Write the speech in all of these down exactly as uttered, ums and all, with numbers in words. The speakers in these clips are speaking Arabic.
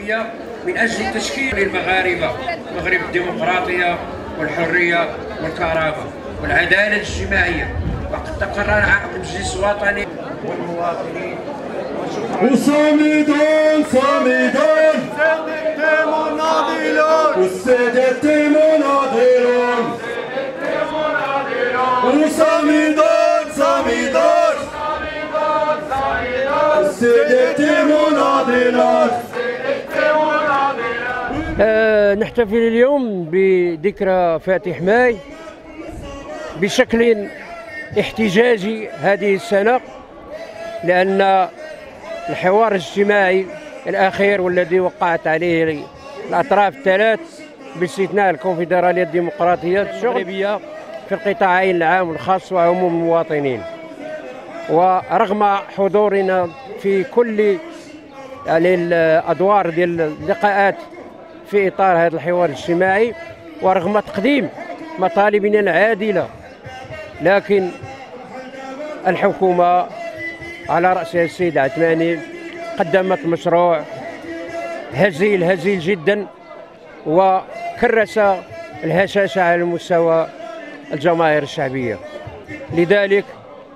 الشعبية من أجل تشكيل المغاربة مغرب الديمقراطية والحرية والكرامة والعدالة الاجتماعية. وقد تقرر عقد مجلس وطني والمواطنين وصامدون صامدون والسادة مناضلون وصامدون صامدون والسادة مناضلون. نحتفل اليوم بذكرى فاتح ماي بشكل احتجاجي هذه السنة، لأن الحوار الاجتماعي الأخير والذي وقعت عليه الأطراف الثلاث باستثناء الكونفدرالية الديمقراطية المغربية في القطاعين العام والخاص وعموم المواطنين، ورغم حضورنا في كل يعني الأدوار ديال اللقاءات في إطار هذا الحوار الاجتماعي، ورغم تقديم مطالبنا العادلة، لكن الحكومة على رأسها السيد عثماني قدمت مشروع هزيل هزيل جدا وكرس الهشاشة على مستوى الجماهير الشعبية. لذلك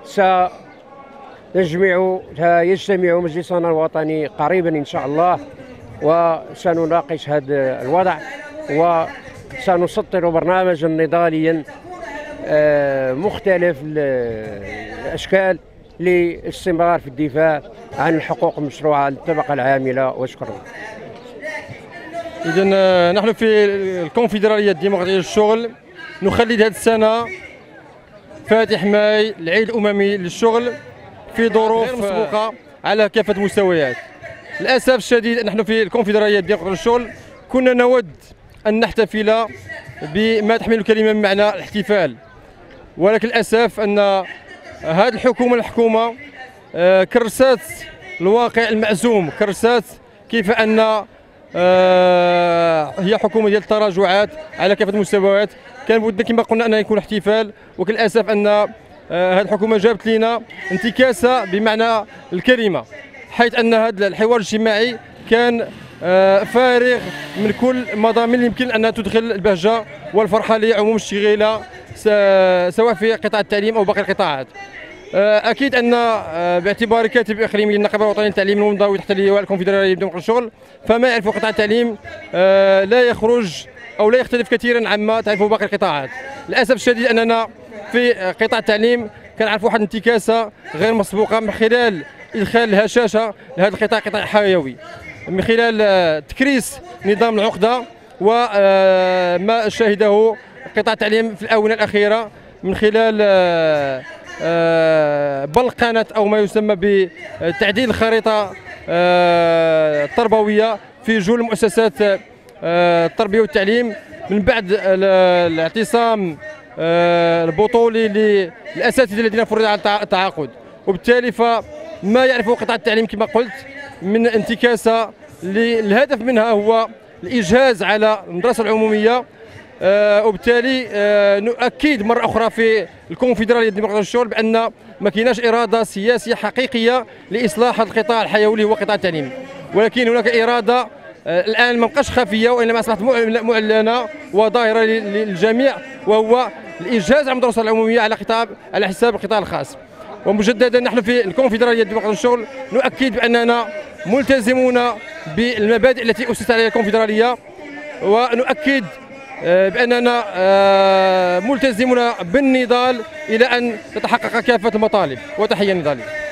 سنجمع يجتمع مجلسنا الوطني قريبا إن شاء الله، وسنناقش هذا الوضع وسنسطر برنامجا نضاليا مختلف الأشكال للاستمرار في الدفاع عن الحقوق المشروعة للطبقة العاملة. وشكرا. إذن نحن في الكونفدرالية الديمقراطية للشغل نخلد هذه السنة فاتح ماي العيد الأممي للشغل في ظروف مسبوقة على كافة المستويات. للأسف الشديد نحن في الكونفدرالية الديمقراطية للشغل كنا نود أن نحتفل بما تحمل الكلمة من معنى الاحتفال، ولكن للأسف أن هذه الحكومة الحكومة كرست الواقع المأزوم، كرست كيف أن هي حكومة ديال التراجعات على كافة المستويات. كان بودنا كما قلنا أن يكون احتفال، ولكن للأسف أن هذه الحكومة جابت لنا انتكاسة بمعنى الكلمة، حيث أن هذا الحوار الاجتماعي كان فارغ من كل مضامين اللي يمكن أنها تدخل البهجة والفرحة لعموم الشغيلة سواء في قطاع التعليم أو باقي القطاعات. أكيد أن باعتبار كاتب إقليمي للنقابة الوطنية للتعليم المنضوي تحت لواء الكونفدرالية الديمقراطية للشغل، فما يعرفه قطاع التعليم لا يخرج أو لا يختلف كثيرا عما تعرفه باقي القطاعات. للأسف الشديد أننا في قطاع التعليم كنعرفوا واحد الانتكاسة غير مسبوقة من خلال إدخال الهشاشة لهذا القطاع، قطاع حيوي، من خلال تكريس نظام العقدة وما شهده قطاع التعليم في الآونة الأخيرة من خلال بلقنة أو ما يسمى بتعديل الخريطة التربوية في جل مؤسسات التربية والتعليم من بعد الاعتصام البطولي للأساتذة الذين فرض على التعاقد. وبالتالي فما يعرفه قطاع التعليم كما قلت من انتكاسة الهدف منها هو الإجهاز على المدرسة العمومية. آه وبالتالي آه نؤكد مرة أخرى في الكونفدرالية الديمقراطية للشغل بأن ما كايناش إرادة سياسية حقيقية لإصلاح القطاع الحيوي اللي هو قطاع التعليم، ولكن هناك إرادة آه الآن ما بقاش خفية وإنما أصبحت معلنة وظاهرة للجميع، وهو الإجهاز على المدرسة العمومية على قطاع على حساب القطاع الخاص. ومجددا نحن في الكونفدرالية الديمقراطية للشغل نؤكد بأننا ملتزمون بالمبادئ التي أسست عليها الكونفدرالية، ونؤكد بأننا ملتزمون بالنضال إلى أن تتحقق كافة المطالب. وتحية نضالية.